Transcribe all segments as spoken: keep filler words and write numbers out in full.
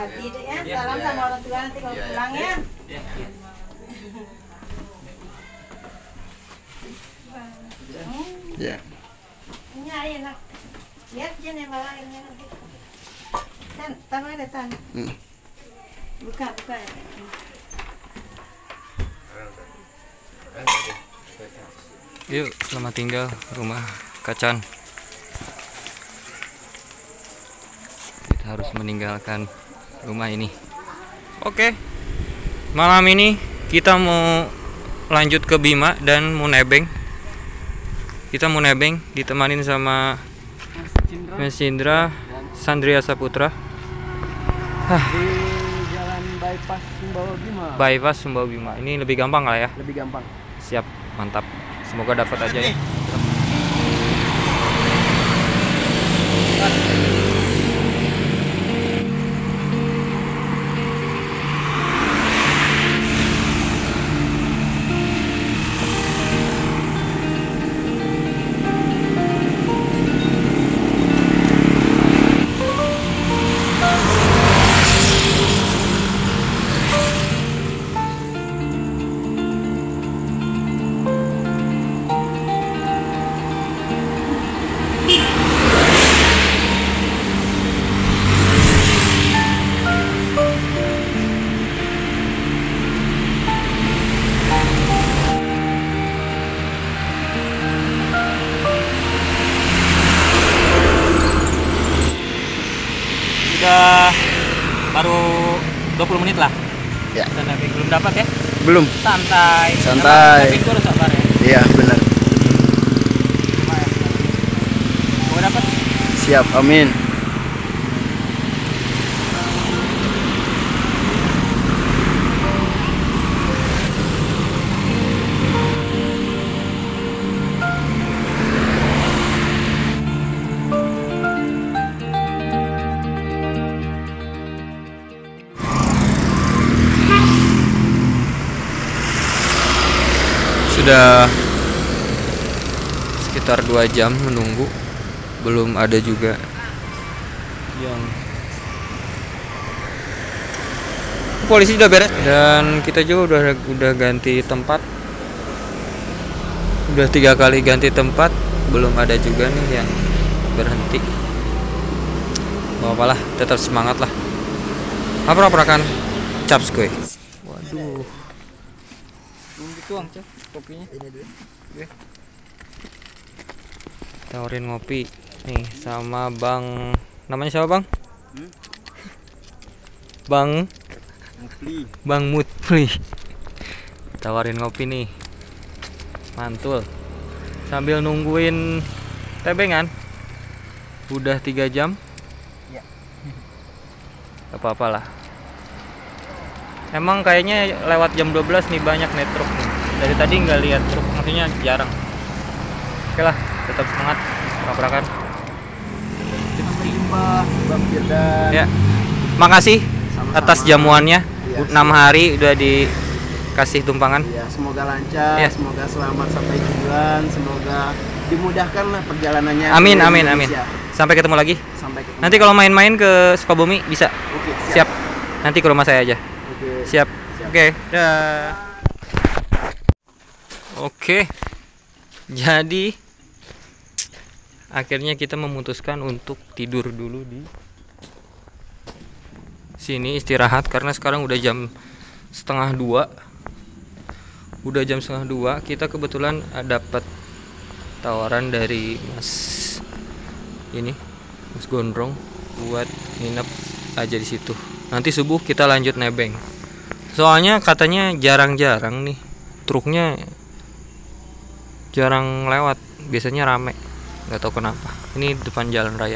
hati-hati deh ya. Salam sama orang tua nanti kalau pulang ya. Ya. Ini air nak. Lihat jenis bawa airnya nanti. Tan, tahu ada tan. Hmm. Buka, buka ya. Yuk, selamat tinggal rumah Kacan. Kita harus meninggalkan rumah ini. Oke, malam ini kita mau lanjut ke Bima dan mau nebeng. Kita mau nebeng ditemanin sama Mas Indra, Sandria Saputra. Hah. Di jalan bypass Sumbawa Bima. Bypass Sumbawa Bima. Ini lebih gampang lah ya. Lebih gampang. Siap, mantap. Semoga dapat aja ya. Udah baru dua puluh menit lah. Ya. Dan nebeng belum dapat ya? Belum. Santai. Santai. Nebeng gua harus sabar ya. Iya, benar. Lumayan. Mau dapat? Siap, amin. Sudah sekitar dua jam menunggu, belum ada juga yang polisi udah beres dan kita juga udah udah ganti tempat, udah tiga kali ganti tempat, belum ada juga nih yang berhenti. Mau apalah, tetap semangat lah. Apa-apa kan caps gue. Waduh, tuang cak kopinya. Ini dulu. Oke. Tawarin ngopi nih sama Bang, namanya siapa Bang? Hmm? Bang Mufli. Bang Mutli. Tawarin ngopi nih, mantul. Sambil nungguin tebengan. Udah tiga jam. Ya. Gak apa-apa lah. Emang kayaknya lewat jam dua belas nih banyak nih truk nih. Dari tadi nggak lihat truk, maksudnya jarang. Oke lah, tetap semangat, tabrakan. Sampai jumpa Bang Firdan. Ya, makasih Sama-sama. atas jamuannya. Iya, enam hari udah dikasih tumpangan. Ya, semoga lancar, Ya. semoga selamat sampai tujuan, semoga dimudahkan lah perjalanannya. Amin, ke amin, amin. Indonesia. Sampai ketemu lagi. Sampai ketemu. Nanti kalau main-main ke Sukabumi bisa. Oke, Siap. Nanti ke rumah saya aja. Oke. Siap. Siap. Oke. Dah. Oke. Jadi akhirnya kita memutuskan untuk tidur dulu di sini, istirahat karena sekarang udah jam setengah dua. Udah jam setengah dua. Kita kebetulan dapat tawaran dari Mas ini, Mas Gondrong buat nginep aja di situ. Nanti subuh kita lanjut nebeng. Soalnya katanya jarang-jarang nih truknya, jarang lewat, biasanya rame, nggak tahu kenapa. Ini depan jalan raya.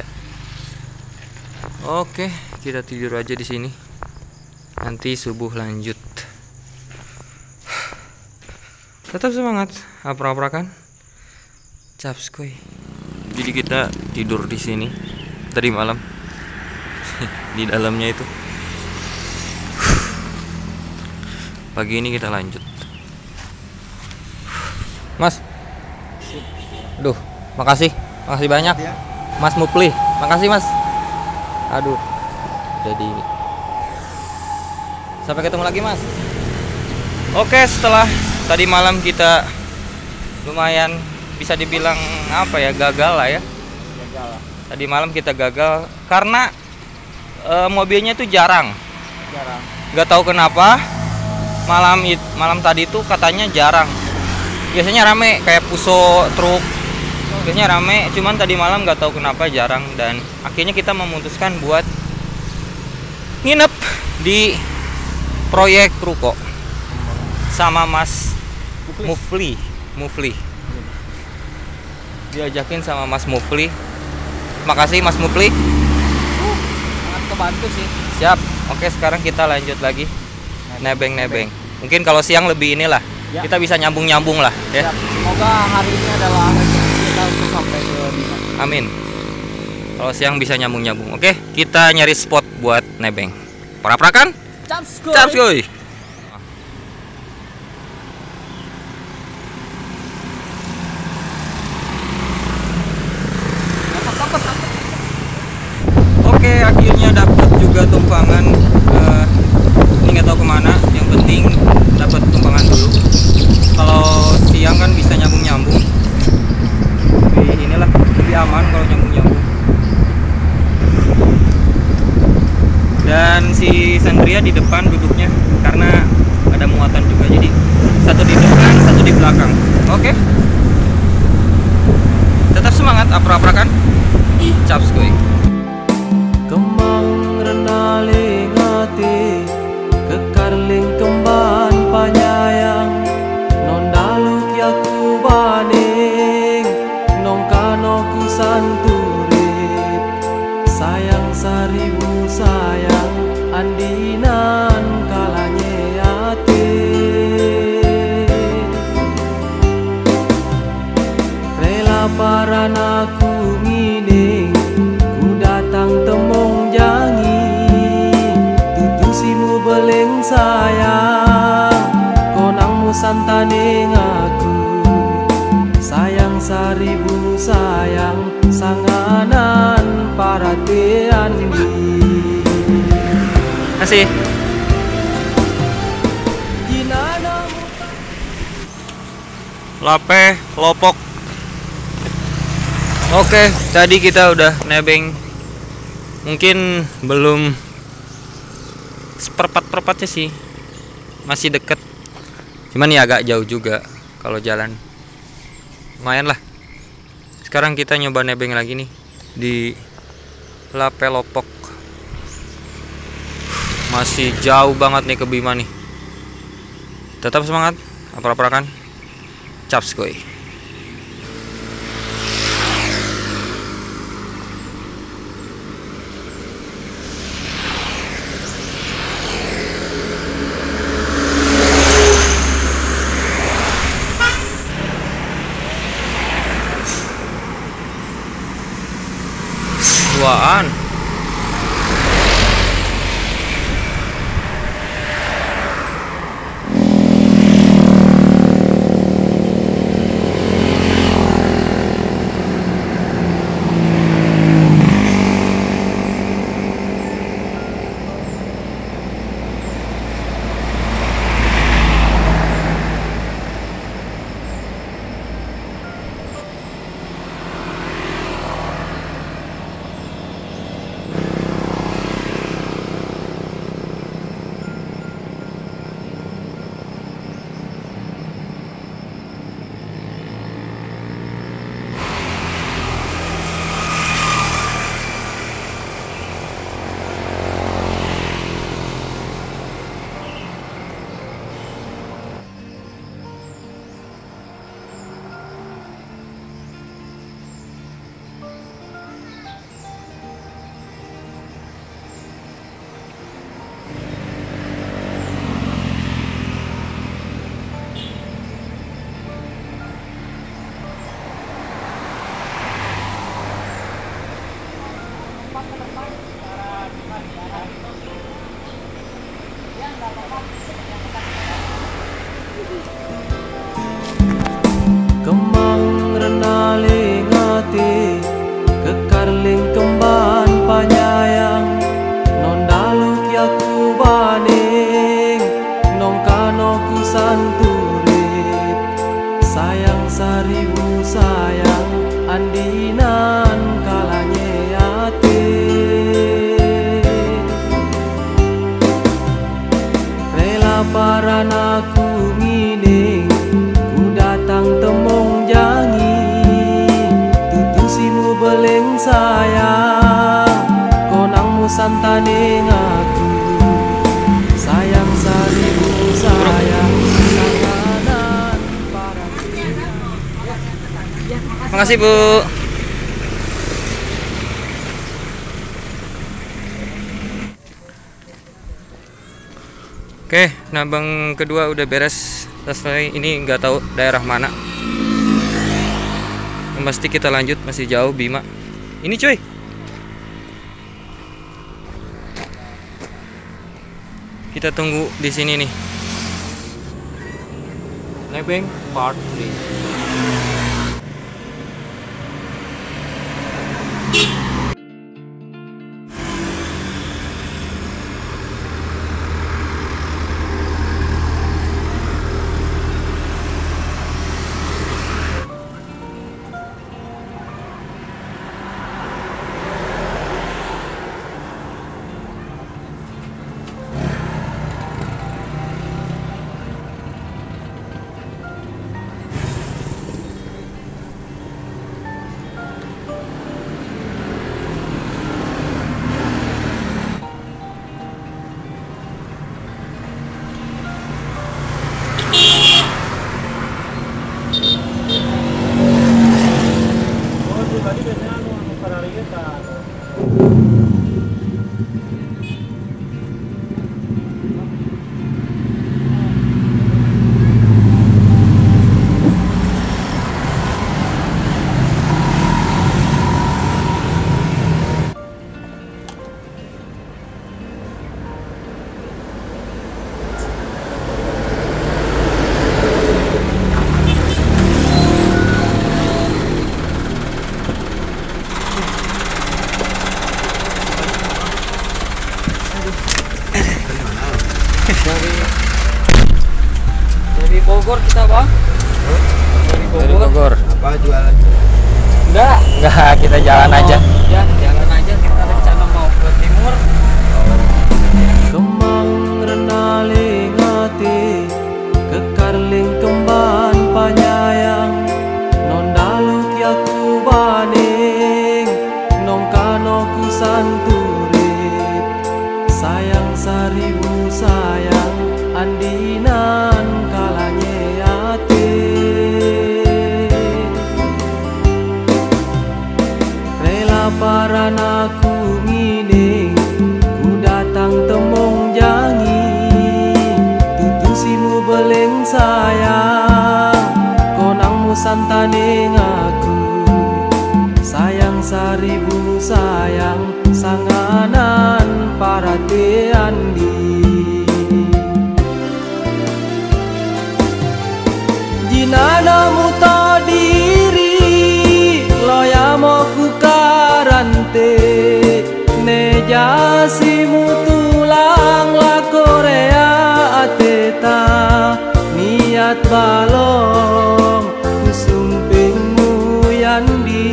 Oke, kita tidur aja di sini. Nanti subuh lanjut. Tetap semangat, apra-aprakan. Caps kuy. Jadi kita tidur di sini tadi malam. Di dalamnya itu. Pagi ini kita lanjut. Mas. Duh, makasih. Makasih banyak. Mas Mupli. Makasih, Mas. Aduh. Jadi Sampai ketemu lagi, Mas. Oke, setelah tadi malam kita lumayan bisa dibilang apa ya, gagal lah ya. Gagal lah. Tadi malam kita gagal karena e, mobilnya tuh jarang. Jarang. Gak tahu kenapa malam it, malam tadi tuh katanya jarang. Biasanya rame kayak Puso truk. Biasanya rame, cuman tadi malam gak tahu kenapa jarang, dan akhirnya kita memutuskan buat nginep di proyek ruko sama Mas Mufli. Mufli. Diajakin sama Mas Mufli. Makasih Mas Mufli. Uh, sangat kebantu sih. Siap. Oke, sekarang kita lanjut lagi nebeng-nebeng. Mungkin kalau siang lebih inilah. Ya. Kita bisa nyambung-nyambung lah ya. Siap. Semoga hari ini adalah rezeki kita untuk sampai ke Bima. Amin. Kalau siang bisa nyambung-nyambung. Oke, kita nyari spot buat nebeng. Prak-prakan? Caps Caps kuy. Oke, akhirnya dapat juga tumpangan. Uh, ini nggak tahu kemana. Yang penting dapat tumpangan dulu. Kalau siang kan bisa nyambung-nyambung. Lebih inilah lebih aman kalau nyambung-nyambung. Dan si Sandria di depan duduknya karena ada muatan juga, jadi satu di depan, satu di belakang. Oke. Tetap semangat, apra-aprakan. Caps kuy. Kemang renaling ati kekarling kemban panyayang non daluk yaku baning nong kanoku santurip sayang saribu sayang andinan kalanye ati rela paranaku ngining temong jangi tutusimu beleng sayang konangmu santaning aku sayang saribu sayang sanganan paratean di Kasih. Lape lopok. Oke, tadi kita udah nebeng. Mungkin belum seperempat-perempatnya sih, masih deket, cuman ya agak jauh juga kalau jalan. Lumayan lah. Sekarang kita nyoba nebeng lagi nih di Lape Lopok. Masih jauh banget nih ke Bima nih. Tetap semangat, apra-aprakan. Caps kuy. Duaan. kemban panyayang non daluk yaku bane Laparan aku ngining, ku datang temong jangi, tutusimu beleng sayang, konangmu santaning aku, sayang saribu sayang, sanganan parang. Makasih Bu. Oke, nabang kedua udah beres selesai. Ini nggak tahu daerah mana. Yang pasti kita lanjut, masih jauh Bima. Ini cuy. Kita tunggu di sini nih. Nebeng part tiga. Dari dari Bogor kita bang. Dari Bogor. Dari Bogor. Apa jualan? Enggak. Enggak, kita jalan aja. Ya jalan aja, kita rencana mau ke timur. Kemang renaling hati, kekarling kemban panyayang, non daluk yaku baning, nong kano ku santurit, sayang saribu sayang, andinan kalanye ate. Rela paran aku ngining, ku datang temong jangi, tutusimu beleng sayang, konangmu santaning aku, sayang saribu sayang, sanganan parate andi. Jinana muta diri, loya mo ku karante, nejasimu tulang la Korea ateta, niat balong kusumpingmu yandi.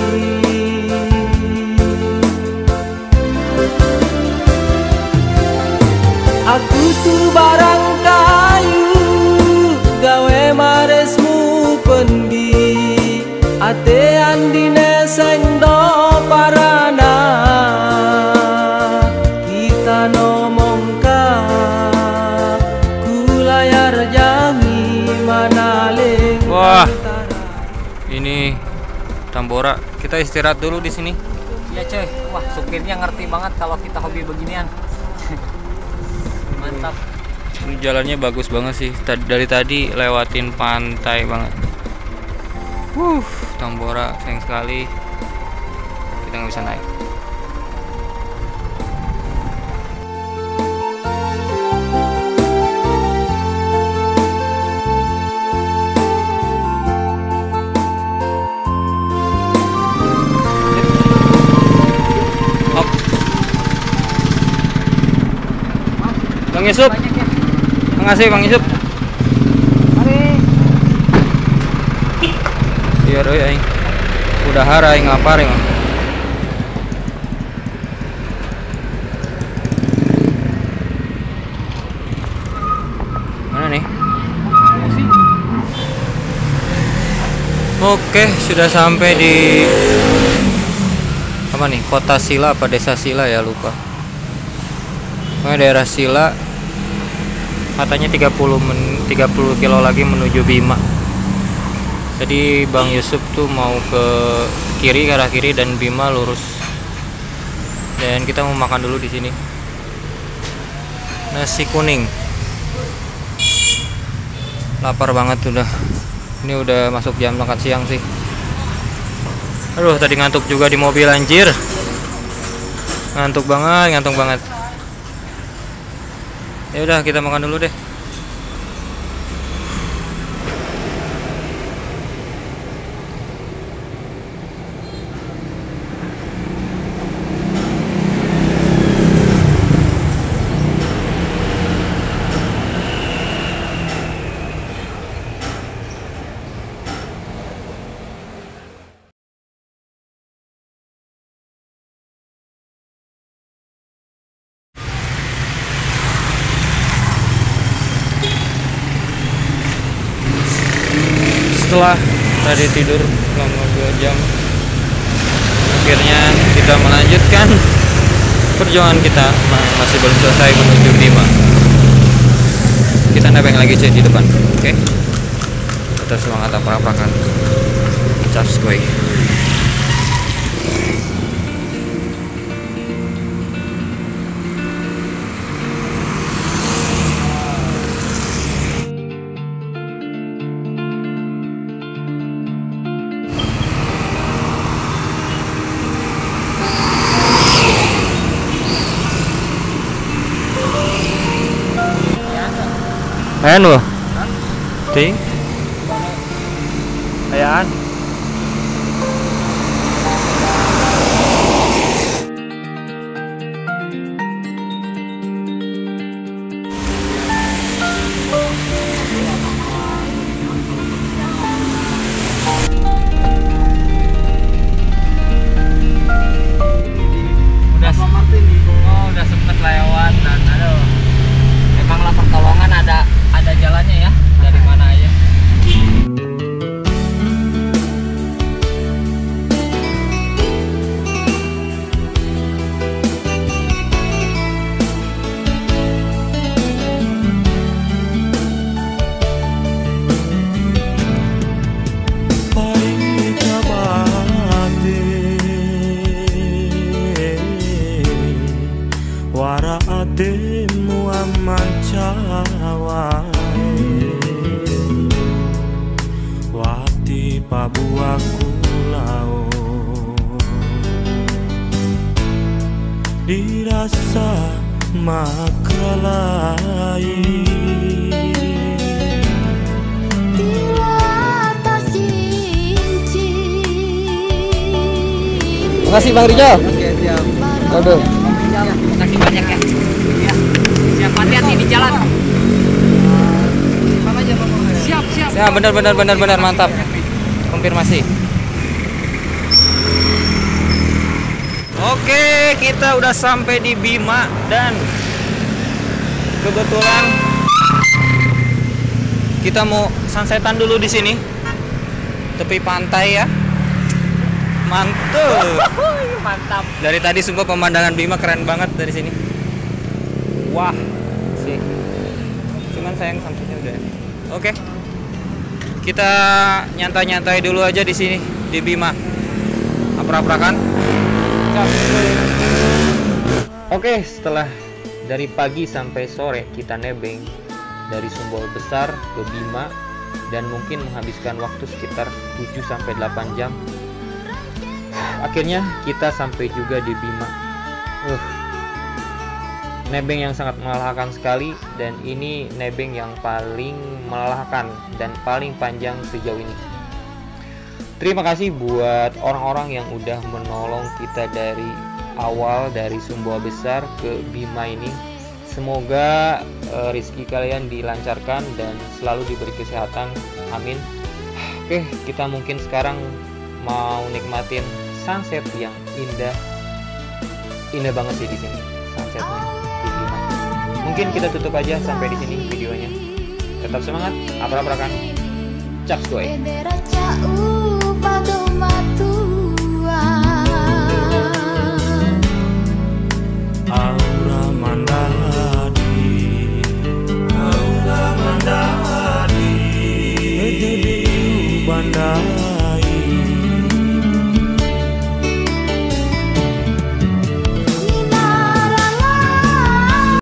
Aku tuh barang kayu, gawe maresmu pendi, ate andine sengdo parana, kita nomongka kulayar jangi manaling. Wah, ini Tambora. Kita istirahat dulu di sini. Iya coy, wah supirnya ngerti banget kalau kita hobi beginian. Mantap. Ini jalannya bagus banget sih. Tadi, dari tadi lewatin pantai banget. Wuh, Tambora sayang sekali kita nggak bisa naik. Hop. Bang Yusuf. Makasih Bang Yusuf. Iya doi aing. Udah hara aing ngapar ya. Mana Oke, sudah sampai di apa nih? Kota Sila apa Desa Sila ya, lupa. Pokoknya daerah Sila. Katanya tiga puluh men, tiga puluh kilo lagi menuju Bima. Jadi Bang Yusuf tuh mau ke kiri, ke arah kiri, dan Bima lurus. Dan kita mau makan dulu di sini. Nasi kuning. Lapar banget udah. Ini udah masuk jam makan siang sih. Aduh, tadi ngantuk juga di mobil anjir. Ngantuk banget, ngantuk banget. Ya udah, kita makan dulu deh. Setelah tadi tidur selama dua jam, akhirnya kita melanjutkan perjuangan kita. Masih belum selesai menuju Bima. Kita nebeng lagi cuy di depan, oke? Okay? Tetap semangat apa-apakan. Caps gue. Ayan loh. Ting. Ayan. Udah oh, udah sempet lewat dan aduh. Emanglah pertolongan ada ada jalannya ya, dari mana aja. Wara ademu amancawae wati pabuaku lao dirasa makalai Terima kasih Bang Rijal. Oke, siap. Aduh. Terima kasih banyak ya. Iya. Siap, hati-hati di jalan. Siap, siap. Ya, benar benar benar benar mantap. Konfirmasi. Oke, kita udah sampai di Bima dan kebetulan kita mau sunsetan dulu di sini. Tepi pantai ya. Mantul. Mantap. Dari tadi sumpah pemandangan Bima keren banget dari sini. Wah, sih. Cuman sayang sunsetnya udah. Oke. Kita nyantai-nyantai dulu aja di sini di Bima. Aprak-aprakan. Oke, setelah dari pagi sampai sore kita nebeng dari Sumbawa Besar ke Bima dan mungkin menghabiskan waktu sekitar tujuh sampai delapan jam. Akhirnya kita sampai juga di Bima. Uh, nebeng yang sangat melelahkan sekali, dan ini nebeng yang paling melelahkan dan paling panjang sejauh ini. Terima kasih buat orang-orang yang udah menolong kita dari awal, dari Sumbawa Besar ke Bima ini. Semoga uh, rezeki kalian dilancarkan dan selalu diberi kesehatan. Amin. Oke, kita mungkin sekarang mau nikmatin sunset yang indah, indah banget sih di sini sunsetnya di Bima. Mungkin kita tutup aja sampai di sini videonya. Tetap semangat, aprak-aprakan, caps gue. Aura Mandaladi, Aura Mandaladi, Bandar